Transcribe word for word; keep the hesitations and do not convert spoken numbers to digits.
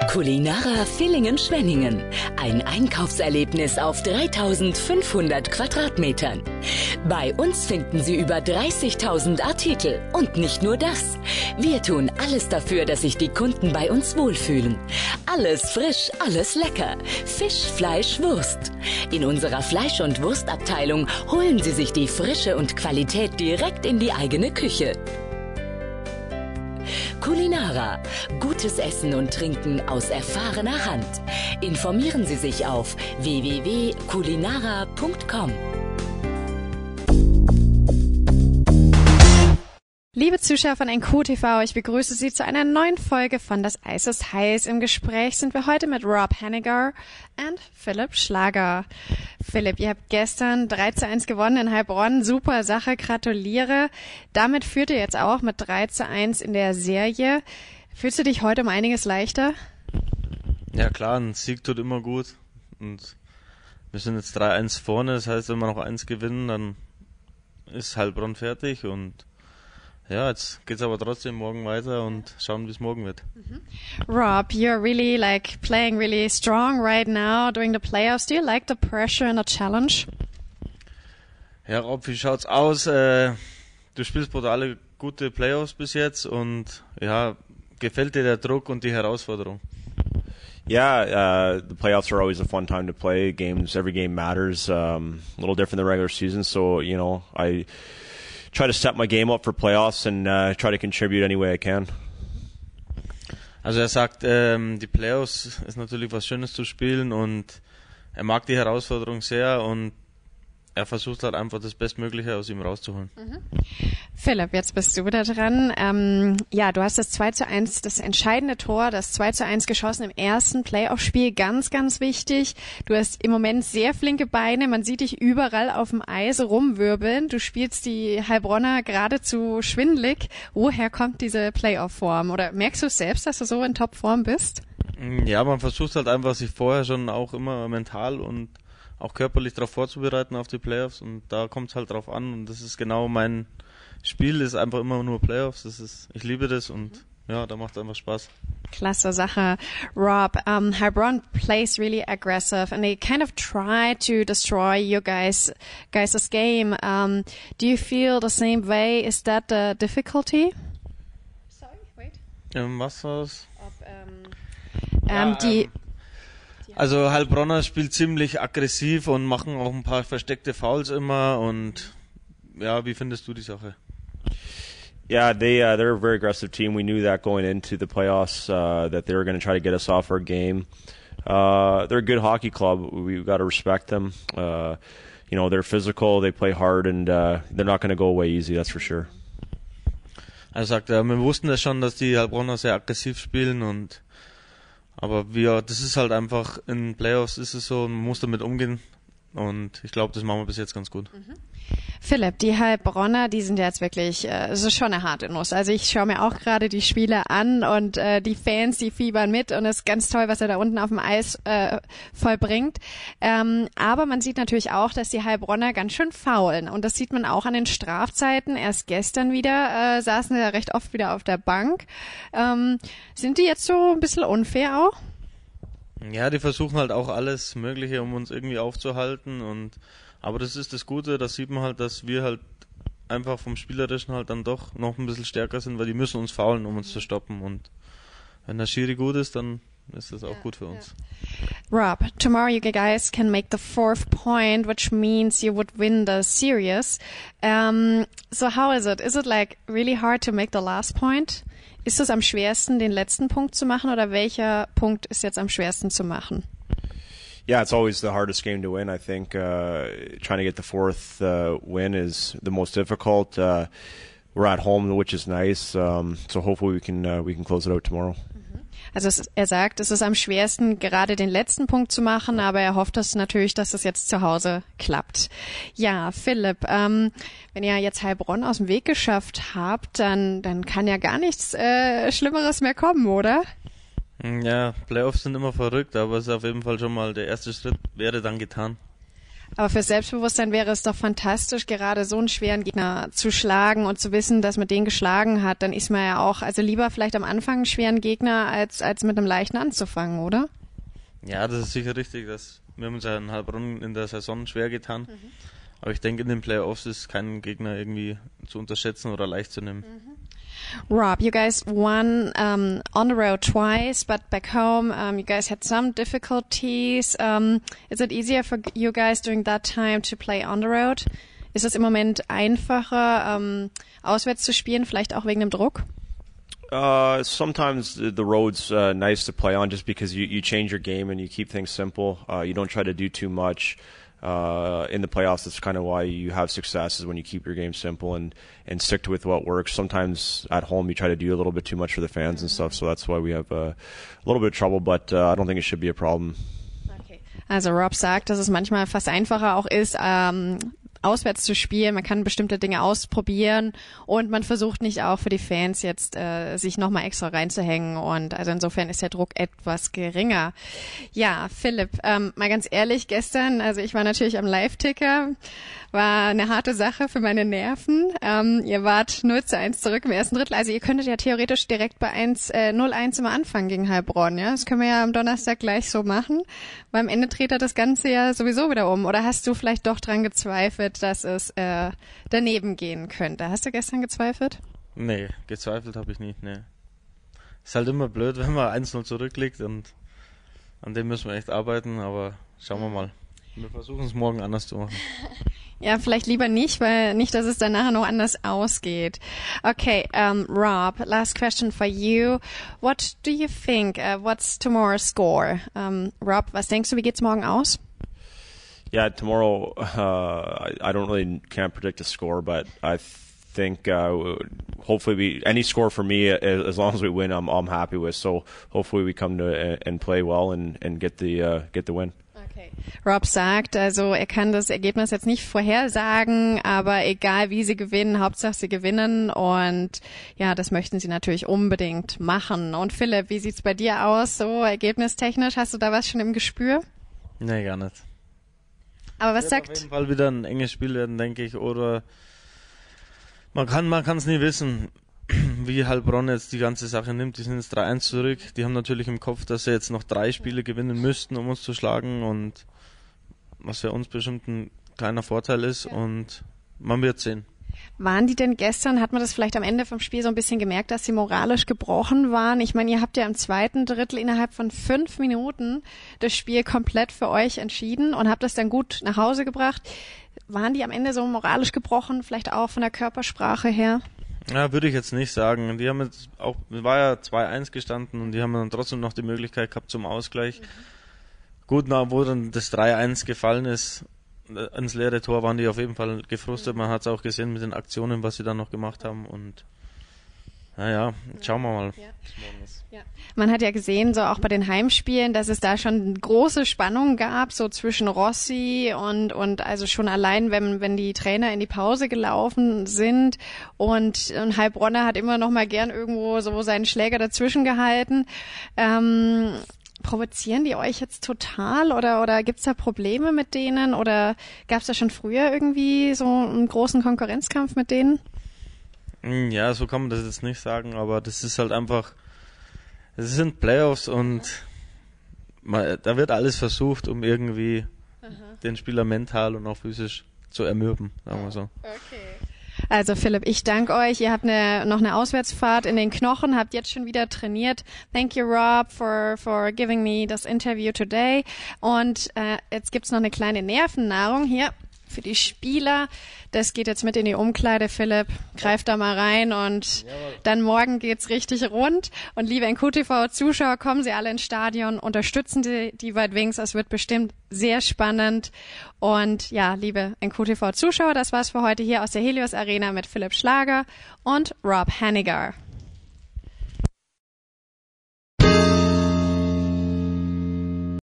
Culinara Villingen-Schwenningen. Ein Einkaufserlebnis auf dreitausendfünfhundert Quadratmetern. Bei uns finden Sie über dreißigtausend Artikel. Und nicht nur das. Wir tun alles dafür, dass sich die Kunden bei uns wohlfühlen. Alles frisch, alles lecker. Fisch, Fleisch, Wurst. In unserer Fleisch- und Wurstabteilung holen Sie sich die Frische und Qualität direkt in die eigene Küche. Culinara. Gutes Essen und Trinken aus erfahrener Hand. Informieren Sie sich auf w w w punkt culinara punkt com. Liebe Zuschauer von N Q T V, ich begrüße Sie zu einer neuen Folge von Das Eis ist heiß. Im Gespräch sind wir heute mit Rob Hennigar und Philipp Schlager. Philipp, ihr habt gestern drei zu eins gewonnen in Heilbronn. Super Sache, gratuliere. Damit führt ihr jetzt auch mit drei zu eins in der Serie. Fühlst du dich heute um einiges leichter? Ja klar, ein Sieg tut immer gut. Und wir sind jetzt drei eins vorne, das heißt, wenn wir noch eins gewinnen, dann ist Heilbronn fertig und ja, jetzt geht's aber trotzdem morgen weiter und schauen, wie es morgen wird. Mm-hmm. Rob, you're really like playing really strong right now during the playoffs. Do you like the pressure and the challenge? Ja, Rob, wie schaut's aus? Äh, du spielst brutale gute Playoffs bis jetzt und ja, gefällt dir der Druck und die Herausforderung? Yeah, uh, the playoffs are always a fun time to play. Games, every game matters. Um, a little different than the regular season, so you know, I try to set my game up for playoffs and uh, try to contribute any way I can. Also er sagt, ähm, die Playoffs ist natürlich was Schönes zu spielen und er mag die Herausforderung sehr und er versucht halt einfach das Bestmögliche aus ihm rauszuholen. Mhm. Philipp, jetzt bist du da dran. Ähm, ja, du hast das zwei zu eins, das entscheidende Tor, das zwei zu eins geschossen im ersten Playoff-Spiel. Ganz, ganz wichtig. Du hast im Moment sehr flinke Beine. Man sieht dich überall auf dem Eis rumwirbeln. Du spielst die Heilbronner geradezu schwindelig. Woher kommt diese Playoff-Form? Oder merkst du selbst, dass du so in Topform bist? Ja, man versucht halt einfach, sich vorher schon auch immer mental und auch körperlich darauf vorzubereiten auf die Playoffs und da kommt es halt drauf an und das ist genau mein Spiel, ist einfach immer nur Playoffs, das ist, ich liebe das und ja, da macht es einfach Spaß. Klasse Sache. Rob, um, Heilbronn plays really aggressive and they kind of try to destroy your guys guys' game. Um, do you feel the same way? Is that the difficulty? Sorry, wait. Ähm, was war's? Ob, ähm, ja, ähm, die ähm, Also Heilbronner spielt ziemlich aggressiv und machen auch ein paar versteckte Fouls immer und ja, wie findest du die Sache? Yeah, they uh, they're a very aggressive team. We knew that going into the playoffs uh, that they were going to try to get us off our game. Uh, they're a good hockey club. We've got to respect them. Uh, you know, they're physical. They play hard, and uh, they're not going to go away easy. That's for sure. Er sagt, ja, wir wussten das schon, dass die Heilbronner sehr aggressiv spielen und aber wir, das ist halt einfach, in Playoffs ist es so, man muss damit umgehen und ich glaube, das machen wir bis jetzt ganz gut. Mhm. Philipp, die Heilbronner, die sind ja jetzt wirklich, äh, es ist schon eine harte Nuss. Also ich schaue mir auch gerade die Spiele an und äh, die Fans, die fiebern mit und es ist ganz toll, was er da unten auf dem Eis äh, vollbringt. Ähm, aber man sieht natürlich auch, dass die Heilbronner ganz schön faulen und das sieht man auch an den Strafzeiten. Erst gestern wieder äh, saßen sie ja recht oft wieder auf der Bank. Ähm, sind die jetzt so ein bisschen unfair auch? Ja, die versuchen halt auch alles Mögliche, um uns irgendwie aufzuhalten und aber das ist das Gute, das sieht man halt, dass wir halt einfach vom Spielerischen halt dann doch noch ein bisschen stärker sind, weil die müssen uns faulen, um uns zu stoppen und wenn der Schiri gut ist, dann ist das auch ja, gut für uns. Ja. Rob, tomorrow you guys can make the fourth point, which means you would win the series. Um, so how is it? Is it like really hard to make the last point? Ist es am schwersten, den letzten Punkt zu machen oder welcher Punkt ist jetzt am schwersten zu machen? Yeah, it's always the hardest game to win. I think uh, trying to get the fourth uh, win is the most difficult. Uh, we're at home, which is nice. Um, so hopefully we can uh, we can close it out tomorrow. Also es, er sagt, es ist am schwersten, gerade den letzten Punkt zu machen, aber er hofft das natürlich, dass es jetzt zu Hause klappt. Ja, Philipp, ähm, wenn ihr jetzt Heilbronn aus dem Weg geschafft habt, dann dann kann ja gar nichts äh, Schlimmeres mehr kommen, oder? Ja, Playoffs sind immer verrückt, aber es ist auf jeden Fall schon mal der erste Schritt, wäre dann getan. Aber fürs Selbstbewusstsein wäre es doch fantastisch, gerade so einen schweren Gegner zu schlagen und zu wissen, dass man den geschlagen hat. Dann ist man ja auch, also lieber vielleicht am Anfang einen schweren Gegner, als, als mit einem leichten anzufangen, oder? Ja, das ist sicher richtig. Dass wir haben uns ja in Heilbronn in der Saison schwer getan. Mhm. Aber ich denke, in den Playoffs ist kein Gegner irgendwie zu unterschätzen oder leicht zu nehmen. Mhm. Rob, you guys won um, on the road twice, but back home um, you guys had some difficulties. Um, is it easier for you guys during that time to play on the road? Ist es im Moment einfacher, um, auswärts zu spielen, vielleicht auch wegen dem Druck? Uh, sometimes the road's uh, nice to play on just because you, you change your game and you keep things simple. Uh, you don't try to do too much. Uh, in the playoffs, that's kind of why you have success, is when you keep your game simple and, and stick to with what works. Sometimes at home you try to do a little bit too much for the fans and stuff, so that's why we have uh, a little bit of trouble, but uh, I don't think it should be a problem. Okay. Also Rob sagt, dass es manchmal fast einfacher auch ist, ähm, auswärts zu spielen, man kann bestimmte Dinge ausprobieren und man versucht nicht auch für die Fans jetzt äh, sich nochmal extra reinzuhängen, und also insofern ist der Druck etwas geringer. Ja, Philipp, ähm, mal ganz ehrlich, gestern, also ich war natürlich am Live-Ticker, war eine harte Sache für meine Nerven. Ähm, ihr wart null zu eins zurück im ersten Drittel, also ihr könntet ja theoretisch direkt bei eins, äh, null eins immer anfangen gegen Heilbronn, ja? Das können wir ja am Donnerstag gleich so machen, weil am Ende dreht er das Ganze ja sowieso wieder um. Oder hast du vielleicht doch dran gezweifelt, dass es äh, daneben gehen könnte? Hast du gestern gezweifelt? Nee, gezweifelt habe ich nicht, nee. Ist halt immer blöd, wenn man eins null zurückliegt, und an dem müssen wir echt arbeiten, aber schauen wir mal. Wir versuchen es morgen anders zu machen. Ja, vielleicht lieber nicht, weil nicht, dass es dann nachher noch anders ausgeht. Okay, um, Rob, last question for you. What do you think? Uh, what's tomorrow's score? Um, Rob, was denkst du, wie geht's morgen aus? Yeah, tomorrow, uh, I, I don't really can't predict a score, but I think uh, hopefully we any score for me, as long as we win, I'm I'm happy with. So hopefully we come to and play well and and get the uh, get the win. Okay. Rob sagt, also er kann das Ergebnis jetzt nicht vorhersagen, aber egal wie sie gewinnen, Hauptsache sie gewinnen, und ja, das möchten sie natürlich unbedingt machen. Und Philipp, wie sieht's bei dir aus, so ergebnistechnisch? Hast du da was schon im Gespür? Nee, gar nicht. Aber was Wird sagt... auf jeden Fall wieder ein enges Spiel werden, denke ich, oder man kann man kann es nie wissen, wie Heilbronn jetzt die ganze Sache nimmt. Die sind jetzt drei eins zurück. Die haben natürlich im Kopf, dass sie jetzt noch drei Spiele gewinnen müssten, um uns zu schlagen, und was für uns bestimmt ein kleiner Vorteil ist, ja. Und man wird sehen. Waren die denn gestern, hat man das vielleicht am Ende vom Spiel so ein bisschen gemerkt, dass sie moralisch gebrochen waren? Ich meine, ihr habt ja im zweiten Drittel innerhalb von fünf Minuten das Spiel komplett für euch entschieden und habt das dann gut nach Hause gebracht. Waren die am Ende so moralisch gebrochen, vielleicht auch von der Körpersprache her? Ja, würde ich jetzt nicht sagen. Die haben jetzt auch, war ja zwei eins gestanden, und die haben dann trotzdem noch die Möglichkeit gehabt zum Ausgleich. Mhm. Gut, na, wo dann das drei eins gefallen ist, ins leere Tor, waren die auf jeden Fall gefrustet. Man hat es auch gesehen mit den Aktionen, was sie dann noch gemacht haben, und naja, schauen wir mal. Ja. Ja. Man hat ja gesehen, so auch bei den Heimspielen, dass es da schon große Spannung gab, so zwischen Rossi und, und also schon allein, wenn, wenn die Trainer in die Pause gelaufen sind, und, und Heilbronner hat immer noch mal gern irgendwo so seinen Schläger dazwischen gehalten. Ähm, provozieren die euch jetzt total, oder, oder gibt's da Probleme mit denen, oder gab's da schon früher irgendwie so einen großen Konkurrenzkampf mit denen? Ja, so kann man das jetzt nicht sagen, aber das ist halt einfach, es sind Playoffs, und man, da wird alles versucht, um irgendwie Aha. den Spieler mental und auch physisch zu ermürben, sagen wir so. Okay. Also Philipp, ich danke euch. Ihr habt eine, noch eine Auswärtsfahrt in den Knochen, habt jetzt schon wieder trainiert. Thank you, Rob, for for giving me this interview today. Und äh, jetzt gibt's noch eine kleine Nervennahrung hier für die Spieler. Das geht jetzt mit in die Umkleide, Philipp. Greif da mal rein, und Jawohl. Dann morgen geht's richtig rund. Und liebe N Q T V-Zuschauer, kommen Sie alle ins Stadion, unterstützen Sie die White Wings. Es wird bestimmt sehr spannend. Und ja, liebe N Q T V-Zuschauer, das war's für heute hier aus der Helios Arena mit Philipp Schlager und Rob Hanniger.